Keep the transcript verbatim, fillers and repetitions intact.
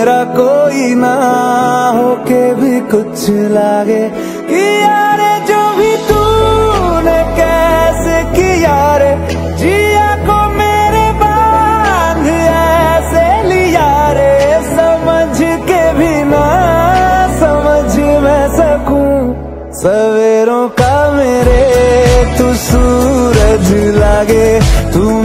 मेरा कोई ना होके भी कुछ लागे कि यारे जो भी तूने कैसे किया रे, जिया को मेरे बांध ऐसे लिया रे, समझ के भी ना समझ मैं सकूं सवेरों का मेरे तू सूरज लागे, तू